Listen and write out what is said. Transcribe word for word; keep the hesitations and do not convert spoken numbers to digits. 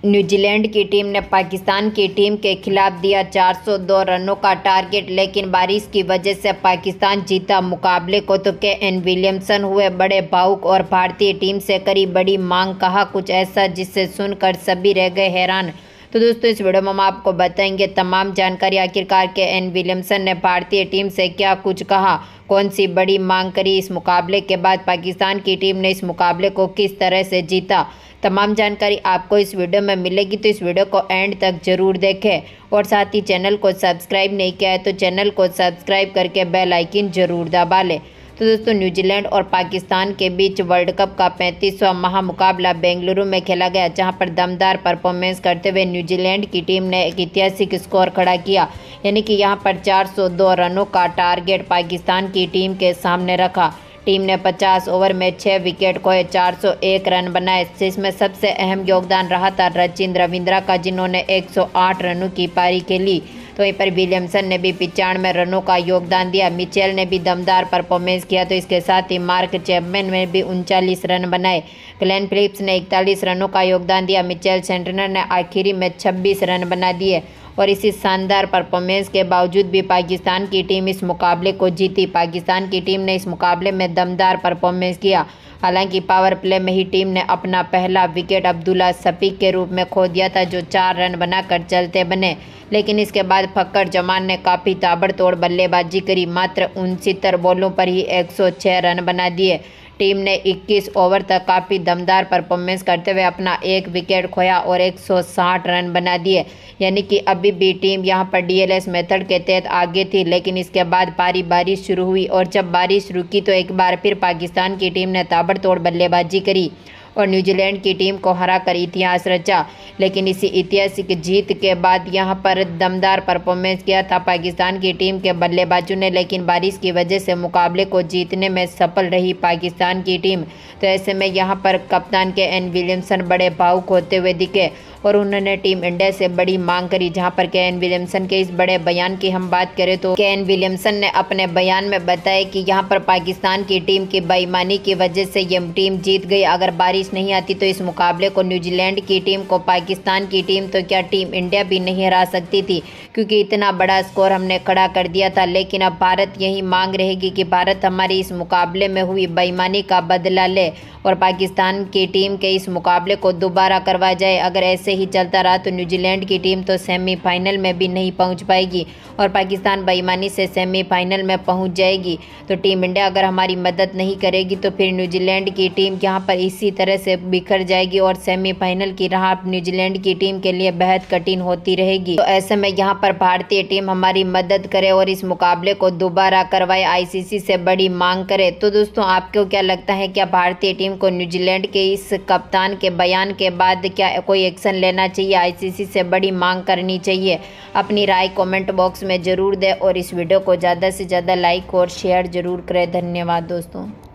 New Zealand की team ने पाकिस्तान की टीम के खिलाफ दिया चार सौ दो रनों का टारगेट, लेकिन बारिश की वजह से पाकिस्तान जीता मुकाबले को। तो के एन विलियमसन हुए बड़े भावुक और भारतीय टीम से करी बड़ी मांग, कहा कुछ ऐसा जिसे सुनकर सभी रह गए हैरान। तो दोस्तों इस वीडियो में हम आपको बताएंगे तमाम जानकारी। आखिरकार के एन विलियमसन ने भारतीय टीम से क्या कुछ कहा, कौन सी बड़ी मांग करी, इस मुकाबले के बाद पाकिस्तान की टीम ने इस मुकाबले को किस तरह से जीता, तमाम जानकारी आपको इस वीडियो में मिलेगी। तो इस वीडियो को एंड तक जरूर देखें और साथ ही चैनल को सब्सक्राइब नहीं किया है तो चैनल को सब्सक्राइब करके बेल आइकन जरूर दबा लें। तो दोस्तों स्विट्जरलैंड और पाकिस्तान के बीच वर्ल्ड कप का पैंतीसवां महामुकाबला बेंगलुरु में खेला गया, जहां पर दमदार परफॉर्मेंस करते हुए न्यूजीलैंड की टीम ने एक ऐतिहासिक स्कोर खड़ा किया, यानी कि यहां पर चार सौ दो रनों का टारगेट पाकिस्तान की टीम के सामने रखा। टीम ने पचास ओवर में छह विकेट खोए, चार सौ एक रन बनाए, जिसमें सबसे अहम योगदान रहा था रचिन रविंद्रा का, जिन्होंने एक सौ आठ रनों की पारी खेली। तो वहीं पर विलियमसन ने भी पचानवे रनों का योगदान दिया। मिचेल ने भी दमदार परफॉर्मेंस किया। तो इसके साथ ही मार्क चैपमैन ने भी उनचालीस रन बनाए। ग्लेन फिलिप्स ने इकतालीस रनों का योगदान दिया। मिचेल सेंटनर ने आखिरी में छब्बीस रन बना दिए और इसी शानदार परफॉर्मेंस के बावजूद भी पाकिस्तान की टीम इस मुकाबले को जीती। पाकिस्तान की टीम ने इस मुकाबले में दमदार परफॉर्मेंस किया। हालांकि पावर प्ले में ही टीम ने अपना पहला विकेट अब्दुल्ला शफीक के रूप में खो दिया था, जो चार रन बनाकर चलते बने, लेकिन इसके बाद फक्कर जमान ने काफ़ी ताबड़तोड़ बल्लेबाजी करी। मात्र उनसत्तर बॉलों पर ही एक सौ छह रन बना दिए। टीम ने इक्कीस ओवर तक काफ़ी दमदार परफॉर्मेंस करते हुए अपना एक विकेट खोया और एक सौ साठ रन बना दिए, यानी कि अभी भी टीम यहां पर डी एल एस मेथड के तहत आगे थी। लेकिन इसके बाद पारी बारिश शुरू हुई और जब बारिश रुकी तो एक बार फिर पाकिस्तान की टीम ने ताबड़तोड़ बल्लेबाजी करी और न्यूजीलैंड की टीम को हराकर इतिहास रचा। लेकिन इसी ऐतिहासिक जीत के बाद यहां पर दमदार परफॉर्मेंस किया था पाकिस्तान की टीम के बल्लेबाजों ने, लेकिन बारिश की वजह से मुकाबले को जीतने में सफल रही पाकिस्तान की टीम। तो ऐसे में यहां पर कप्तान के एन विलियमसन बड़े भावुक होते हुए दिखे और उन्होंने टीम इंडिया से बड़ी मांग करी। जहां पर के एन विलियमसन के इस बड़े बयान की हम बात करें तो के एन विलियमसन ने अपने बयान में बताया कि यहां पर पाकिस्तान की टीम की बेईमानी की वजह से ये टीम जीत गई। अगर बारिश नहीं आती तो इस मुकाबले को न्यूजीलैंड की टीम को पाकिस्तान की टीम तो क्या टीम इंडिया भी नहीं हरा सकती थी, क्योंकि इतना बड़ा स्कोर हमने खड़ा कर दिया था। लेकिन अब भारत यही मांग रहेगी कि भारत हमारी इस मुकाबले में हुई बेईमानी का बदला ले और पाकिस्तान की टीम के इस मुकाबले को दोबारा करवा जाए। अगर ऐसे ही चलता रहा तो न्यूजीलैंड की टीम तो सेमीफाइनल में भी नहीं पहुंच पाएगी और पाकिस्तान बेईमानी से सेमीफाइनल में पहुंच जाएगी। तो टीम इंडिया अगर हमारी मदद नहीं करेगी तो फिर न्यूजीलैंड की टीम यहां पर इसी तरह से बिखर जाएगी और सेमीफाइनल की राह न्यूजीलैंड की टीम के लिए बेहद कठिन होती रहेगी। तो ऐसे में यहाँ पर भारतीय टीम हमारी मदद करे और इस मुकाबले को दोबारा करवाए, आई सी सी से बड़ी मांग करे। तो दोस्तों आपको क्या लगता है, क्या भारतीय टीम को न्यूजीलैंड के इस कप्तान के बयान के बाद क्या कोई एक्शन लेना चाहिए, आई सी सी से बड़ी मांग करनी चाहिए? अपनी राय कमेंट बॉक्स में ज़रूर दें और इस वीडियो को ज़्यादा से ज़्यादा लाइक और शेयर ज़रूर करें। धन्यवाद दोस्तों।